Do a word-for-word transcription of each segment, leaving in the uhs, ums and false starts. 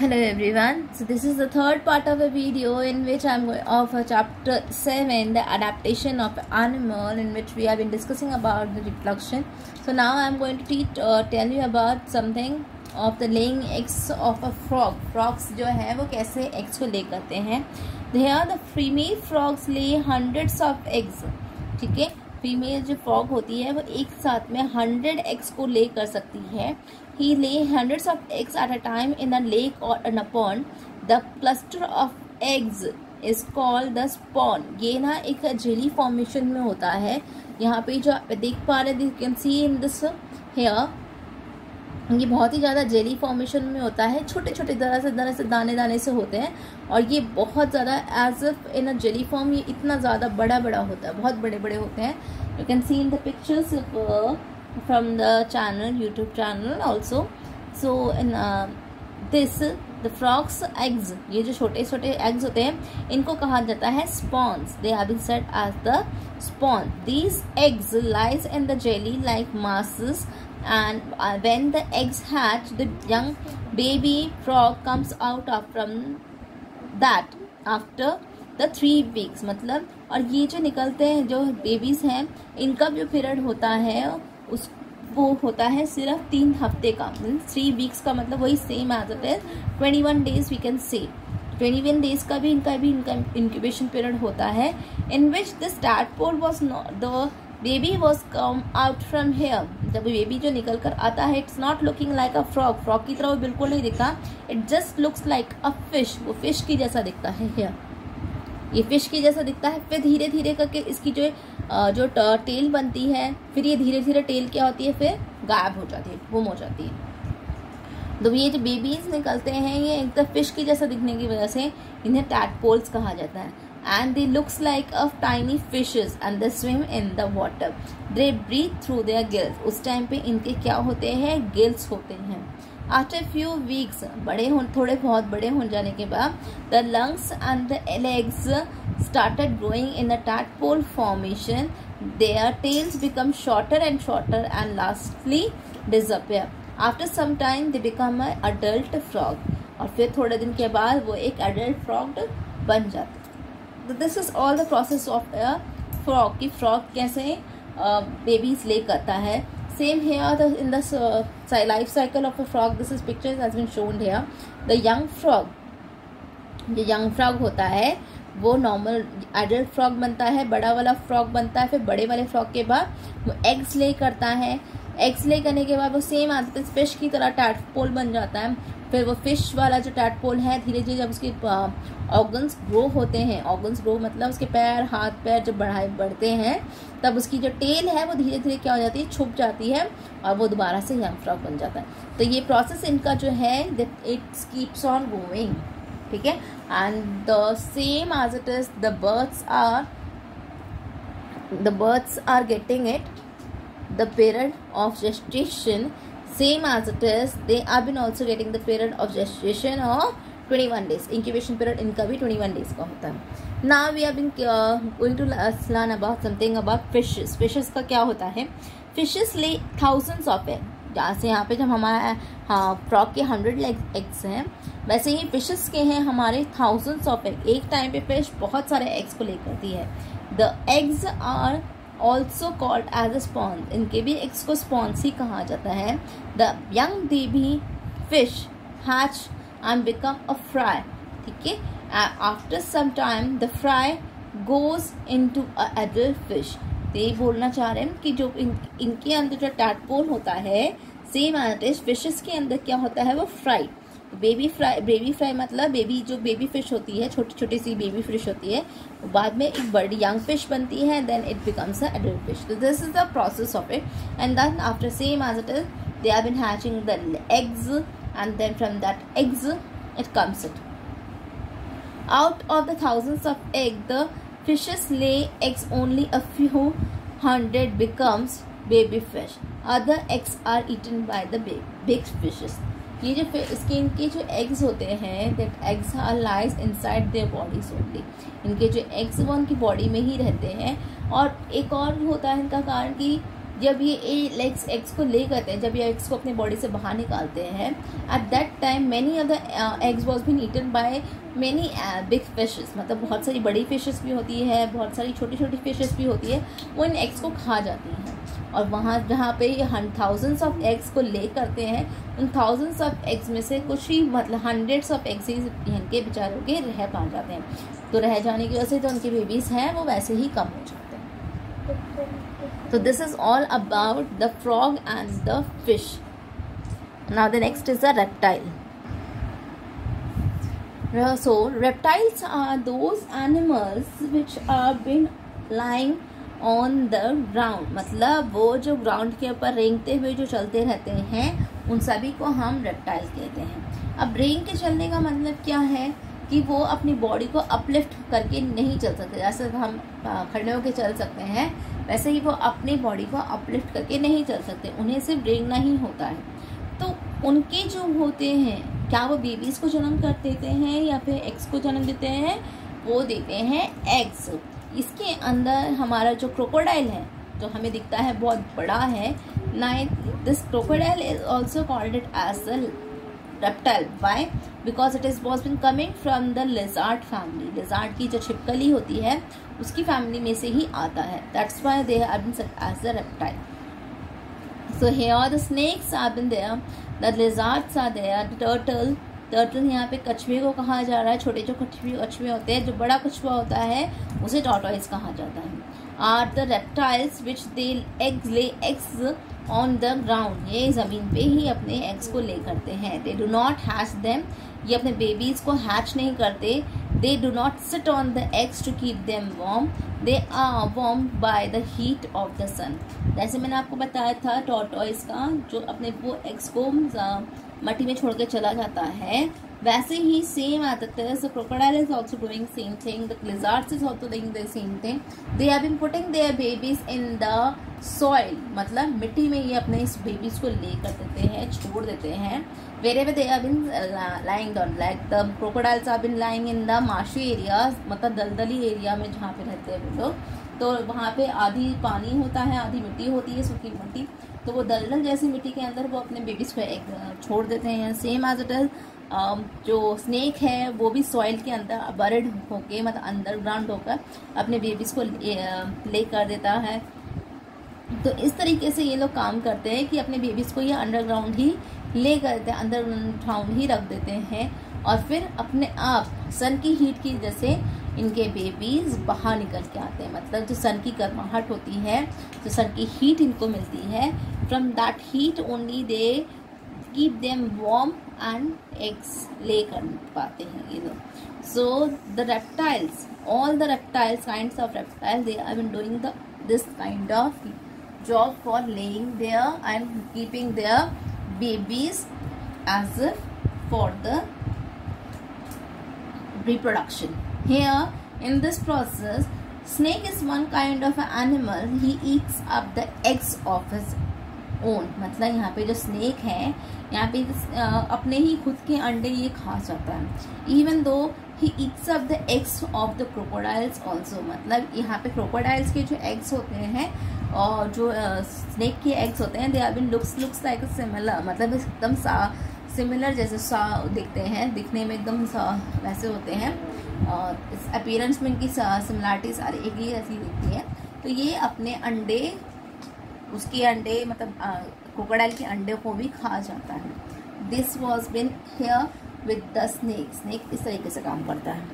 Hello everyone. So this is the third part of a video in which I'm going of a chapter seven, the adaptation of animal, in which we have been discussing about the reproduction. So now I'm going to teach uh, tell you about something of the laying eggs of a frog. Frogs जो है वो कैसे eggs को lay करते हैं. Here the female frogs lay hundreds of eggs. ठीक है, female जो फ्रॉग होती है वो एक साथ में हंड्रेड एग्स को ले कर सकती है. He lay hundreds of eggs at a time in a lake और in a pond. The cluster of eggs is called the spawn. ये ना एक जेली फॉर्मेशन में होता है. यहाँ पे जो आप देख पा रहे हैं, you can see in this here, ये बहुत ही ज़्यादा जेली फॉर्मेशन में होता है. छोटे छोटे तरह से तरह से दाने दाने से होते हैं और ये बहुत ज़्यादा as if in a jelly form ये इतना ज़्यादा बड़ा बड़ा होता है, बहुत बड़े बड़े होते हैं. You can see in the pictures from the channel, YouTube channel also. So in this the frogs eggs, ये जो छोटे छोटे एग्स होते हैं इनको कहा जाता है spawns. They have been said as the spawn. These eggs lies in the jelly like masses. And uh, when the eggs hatch, the young baby frog comes out of from that after the three weeks. मतलब और ये जो निकलते हैं जो babies हैं इनका जो पीरियड होता है उस वो होता है सिर्फ तीन हफ्ते का. थ्री वीक्स का मतलब वही same as it is twenty one days we can say. Twenty one days का भी इनका भी इनका इंक्यूबेशन पीरियड होता है. In which this tadpole was the baby was come out from here. जब बेबी जो निकल कर आता है, it's not looking like a frog. Frog की तरह वो बिल्कुल नहीं दिखता. It just looks like a fish. वो फिश की जैसा दिखता है. हेयर ये फिश की जैसा दिखता है. फिर धीरे धीरे करके इसकी जो जो टेल बनती है, फिर ये धीरे धीरे टेल क्या होती है, फिर गायब हो जाती है, गुम हो जाती है. तो ये जो बेबीज निकलते हैं ये एकदम फिश की जैसा दिखने की वजह से इन्हें टैडपोल्स कहा जाता है. And they looks like of tiny fishes and they swim in the water. They breathe through their gills. उस टाइम पे इनके क्या होते हैं, गिल्स होते हैं. After few weeks, बड़े हो थोड़े बहुत बड़े हो जाने के बाद the lungs and the legs started growing in a tadpole formation. Their tails become shorter and shorter and lastly disappear. After some time they become an adult frog. और फिर थोड़े दिन के बाद वो एक adult frog बन जाते. This is all the process of a frog. की फ्रॉग कैसे बेबीज ले करता है. Same here in the life cycle of a frog. This is picture has been shown here. The young frog, जो young frog होता है वो normal adult frog बनता है, बड़ा वाला फ्रॉग बनता है. फिर बड़े वाले फ्रॉग के बाद वो एग्स ले करता है. एग्स ले करने के बाद वो सेम आते हैं फिश की तरह टैडपोल बन जाता है. फिर वो फिश वाला जो टैडपोल है धीरे धीरे जब उसके ऑर्गन्स ग्रो होते हैं, ऑर्गन्स ग्रो मतलब उसके पैर हाथ पैर जब बढ़ाए बढ़ते हैं तब उसकी जो टेल है वो धीरे धीरे क्या हो जाती है, छुप जाती है और वो दोबारा से यंग फ्रॉग बन जाता है. तो ये प्रोसेस इनका जो है इट्स कीप्स ऑन गोइंग. ठीक है. And the same as it is the birds are the birds are getting it the period of gestation same as it is. They have been also getting the period of gestation of twenty-one days. incubation period इनका भी twenty-one days का होता है. Now we have been uh, going to learn about something about fishes. fishes का क्या होता है. fishes lay thousands of eggs. जैसे यहाँ पे जब हमारा हाँ फ्रॉग के हंड्रेड एग्स हैं वैसे ही फिशेस के हैं हमारे थाउजेंड्स ऑफ एग. एक टाइम पे फिश बहुत सारे एग्स को ले करती है. The eggs are also called as a spawns. इनके भी एग्स को स्पॉन्स ही कहा जाता है. The young baby fish hatch and become a fry. ठीक है. After some time the fry goes into a adult fish. तो ये बोलना चाह रहे हैं कि जो इन, इनके अंदर जो टैडपोल होता है सेम एज इट फिशेस के अंदर क्या होता है वो fry. Baby fry baby fry मतलब बेबी जो बेबी फिश होती है, छोटी छोटी सी बेबी फिश होती है, बाद में एक बड़ी यंग फिश बनती है. Then it becomes a adult fish. तो this is the process of it. And then after same as it is they have been hatching the eggs and then from that eggs it comes it out of the thousands of egg. The fishes lay eggs only a few hundred becomes baby fish. Other eggs are eaten by the big fishes. ये जो इसके इनके जो eggs होते हैं that eggs are lies inside their bodies only. इनके जो eggs वो उनकी बॉडी में ही रहते हैं. और एक और होता है इनका कारण कि जब ये एग्स एग्स को ले करते हैं, जब ये एग्स को अपनी बॉडी से बाहर निकालते हैं, at that time many of the eggs was been eaten by many big fishes, मतलब बहुत सारी बड़ी फिशेस भी होती है, बहुत सारी छोटी छोटी फिशेस भी होती है, वो इन एग्स को खा जाती हैं। और वहाँ जहाँ पे ये थाउजेंड्स ऑफ एग्स को ले करते हैं, उन थाउजेंड्स ऑफ एग्स में से कुछ ही मतलब हंड्रेड्स ऑफ एग्स ही इनके बेचारों के रह पा जाते हैं। तो रह जाने की वजह से जो उनके बेबीज़ हैं वो वैसे ही कम हो जाते हैं। तो this is all about the frog and the fish. Now the next is the reptile. So reptiles are those animals which are been lying on the ground, मतलब वो जो ग्राउंड के ऊपर रेंगते हुए जो चलते रहते हैं, उन सभी को हम रेप्टाइल कहते हैं। अब रेंग के चलने का मतलब क्या है कि वो अपनी बॉडी को अपलिफ्ट करके नहीं चल सकते। जैसे हम खड़े होकर चल सकते हैं, वैसे ही वो अपनी बॉडी को अपलिफ्ट करके नहीं चल सकते, उन्हें सिर्फ रेंगना ही होता है। तो उनके जो होते हैं, क्या वो बेबीज़ को जन्म कर देते हैं या फिर एग्स को जन्म देते हैं? वो देते हैं एग्स। इसके अंदर हमारा जो क्रोकोडाइल है, जो हमें दिखता है बहुत बड़ा है, nine this crocodile is also called it as the reptile. Why? Because it is was been coming from the lizard family. Lizard की जो छिपकली होती है उसकी फैमिली में से ही आता है। That's why they have been said as the reptile. So here the snakes have been there, the lizards are there, the turtle, turtle यहाँ पे कछुए को कहा जा रहा है। छोटे जो कछुए कछुए होते हैं, जो बड़ा कछुआ होता है उसे tortoise कहा जाता है। Are the reptiles which they eggs lay eggs on the ground, ये ज़मीन पे ही अपने एग्स को ले करते हैं। They do not hatch them, ये अपने बेबीज़ को हैच नहीं करते। They do not sit on the eggs to keep them warm, they are warmed by the heat of the sun। जैसे मैंने आपको बताया था टॉर्टॉइस का, जो अपने वो एग्स को मट्टी में छोड़ के चला जाता है, वैसे ही same as it is the crocodile is also doing same thing, the lizards is also doing the same thing. They have been putting their babies in the soil, मतलब मिट्टी में ये अपने इस बेबीज को ले कर देते हैं, छोड़ देते हैं। wherever they have been uh, lying down, like the crocodiles have been lying in the marshy areas, मतलब दलदली एरिया में जहाँ पे रहते हैं वो लोग, तो वहाँ पे आधी पानी होता है, आधी मिट्टी होती है, सूखी मिट्टी, तो वो दलदल जैसी मिट्टी के अंदर वो अपने बेबीज को एक छोड़ देते हैं। सेम एज इट इज जो स्नेक है वो भी सॉइल के अंदर बर्ड होके, मतलब अंडरग्राउंड होकर अपने बेबीज को ले कर देता है। तो इस तरीके से ये लोग काम करते हैं कि अपने बेबीज को ये अंडरग्राउंड ही ले कर देते हैं, अंडरग्राउंड ही रख देते हैं, और फिर अपने आप सन की हीट की वजह से इनके बेबीज बाहर निकल के आते हैं। मतलब जो सन की गर्माहट होती है, जो सन की हीट इनको मिलती है, from that heat only they keep them warm and eggs lay कर पाते हैं ये लोग। So the reptiles, all the reptiles, kinds of reptile, they are been doing the this kind of job for laying there and keeping their babies as for the reproduction. Here in this process, snake is one kind of an animal, he eats up the eggs of his own। मतलब यहाँ पे जो snake है, यहाँ पे अपने ही खुद के अंडे ये खा जाता है। Even though he eats up the eggs of the crocodiles also, मतलब यहाँ पे crocodiles के जो eggs होते हैं और जो स्नेक के एग्स होते हैं, they are been looks looks like similar, मतलब एकदम सा सिमिलर जैसे सा दिखते हैं, दिखने में एकदम सा वैसे होते हैं, और इस अपीयरेंस में इनकी सिमिलरिटी सारी एक ही ऐसी दिखती है। तो ये अपने अंडे, उसके अंडे मतलब क्रोकोडाइल के अंडे को भी खा जाता है। This was been here with the snake. Snake इस तरीके से काम करता है।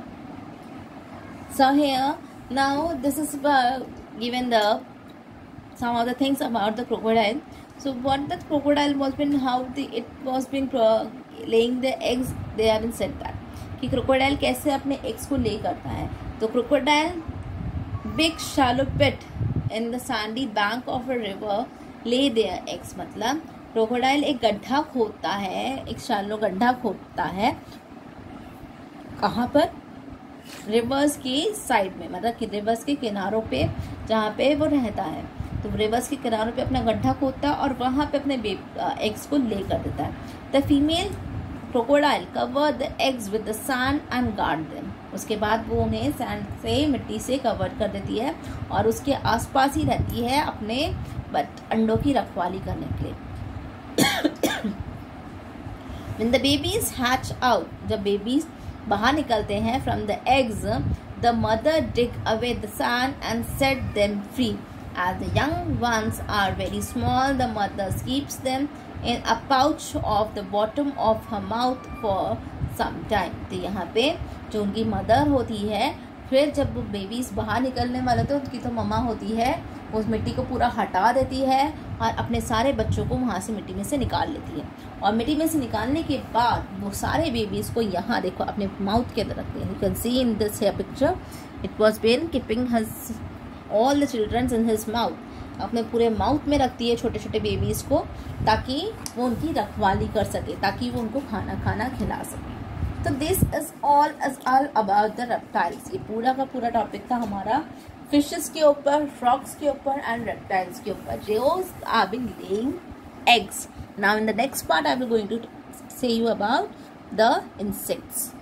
So here now this is given the some of the things about the crocodile. So what the crocodile was been, how the it was been laying the eggs, they have been said that कि crocodile कैसे अपने eggs को lay करता है। तो crocodile big shallow pit in the sandy bank of a river lay their eggs, मतलब crocodile एक गड्ढा खोदता है, एक शालो गड्ढा खोदता है, कहाँ पर? रिवर्स की साइड में, मतलब कि रिवर्स के किनारों पे जहाँ पे वो रहता है, तो रिवर्स के किनारों पे अपना गड्ढा खोदता है और वहाँ पे अपने एग्स को ले कर देता है। The female crocodile cover the eggs with the sand and guard them. उसके बाद वो उन्हें सैंड से, मिट्टी से कवर कर देती है और उसके आसपास ही रहती है, अपने बट अंडों की रखवाली करने के लिए। When the babies hatch out, जब babies बाहर निकलते हैं from the eggs, the mother dig away the sand and set them free. As the young ones are very small, the mother keeps them in a pouch of the bottom of her mouth for some time. तो यहाँ पे जो उनकी mother होती है, फिर जब वो बेबीज बाहर निकलने वाले तो उनकी तो मम्मा होती है, उस मिट्टी को पूरा हटा देती है और अपने सारे बच्चों को वहाँ से मिट्टी में से निकाल लेती है। और मिट्टी में से निकालने के बाद वो सारे बेबीज को यहाँ देखो अपने माउथ के अंदर रखते हैं। You can see in this here picture it was been keeping his all the childrens in his mouth. अपने पूरे माउथ में रखती है छोटे छोटे बेबीज को, ताकि वो उनकी रखवाली कर सके, ताकि वो उनको खाना खाना खिला सके। तो this is all is all about the reptiles. ये पूरा का पूरा टॉपिक था हमारा फिशेस के ऊपर, फ्रॉग्स के ऊपर एंड रेप्टाइल्स के ऊपर, जो are been laying eggs. Now in the next part I will going to say you about the insects.